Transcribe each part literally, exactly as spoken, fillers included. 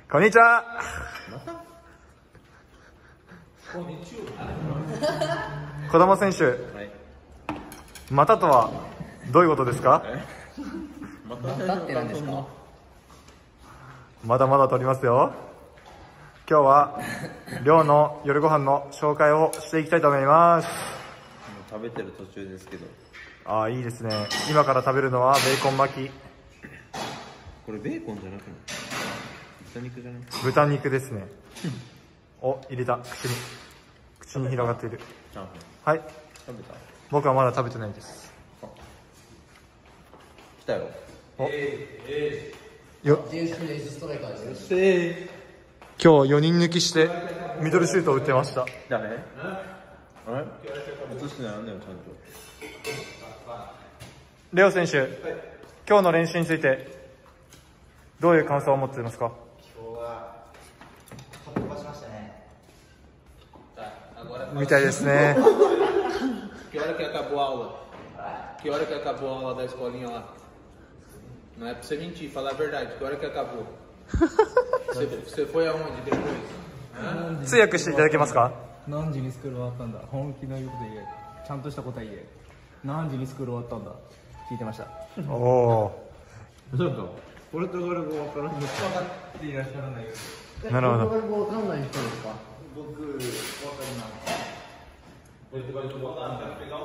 こんにちは。児玉選手、はい、またとはどういうことですか？ またって何ですか？ まだまだ取りますよ。今日は寮の夜ご飯の紹介をしていきたいと思います。 食べてる途中ですけど。 ああ、いいですね。今から食べるのはベーコン巻き。 これベーコンじゃなくない？豚肉じゃない？ 豚肉ですね。お、入れた。口に口に広がっている。はい。 食べた？ 僕はまだ食べてないです。 来たよ。 お、 えー、よっ。ストライカーですよ。 今日よにん抜きしてミドルシュートを打ってました。 誰？あれ？映してないんだよちゃんと。 レオ選手、今日の練習についてどういう感想を持っていますか？ 今日は飛ばしましたね。 みたいですね。 Que hora que acabou a aula? Que hora que acabou a aula da escolinha lá? Não é pra você mentir, falar a verdade. Que hora que acabou? Você, você foi aonde depois? 通訳していただけますか？ 何時にスクール終わったんだ。本気の言うこと言え。ちゃんとした答え言え。何時にスクール終わったんだ。聞いてました。 おお。 そうか。ポルトガル語わからんのか。 分かっていらっしゃらないよ。 なるほど。 ポルトガル語わかんない人ですか？ 僕、わかります。ポルトガル語わかんない。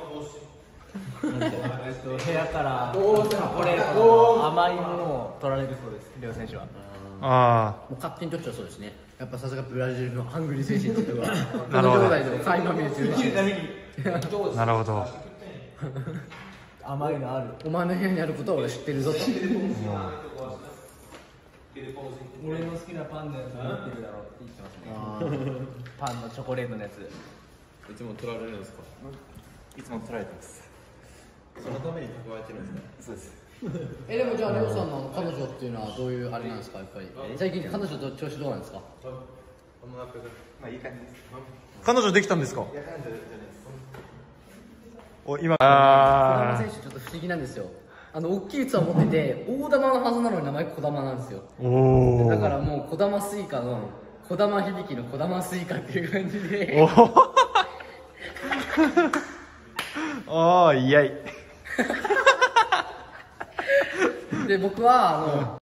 えっと部屋からチョコレートの甘いものを取られるそうです。レオ選手は。 あもう勝手にとっちゃそうですね。やっぱさすがブラジルのハングリー精神というか、こなるほどの状態でも垣間見えてるし。 あ、なるほど。 甘いのある。 お前の部屋にあることは俺知ってるぞと。 俺の好きなパンのやつ持ってるだろうって言ってますね。パンのチョコレートのやつ。 いつも取られるんですか？ いつも取られてます。 そのために蓄えてるんですね。 そうです。 え、でもじゃあレオさんの彼女っていうのはどういうあれなんですか？やっぱり最近彼女と調子どうなんですか？ まあいい感じです。 彼女できたんですか？ いや、彼女じゃないです。 お、今。 児玉あ選手ちょっと不思議なんですよ。あの大きい器を持ってて大玉のはずなのに名前児玉なんですよ。 あ。おお。 だからもう児玉スイカの児玉響の児玉スイカっていう感じで。 おお。おー、イエイ。 で僕はあの。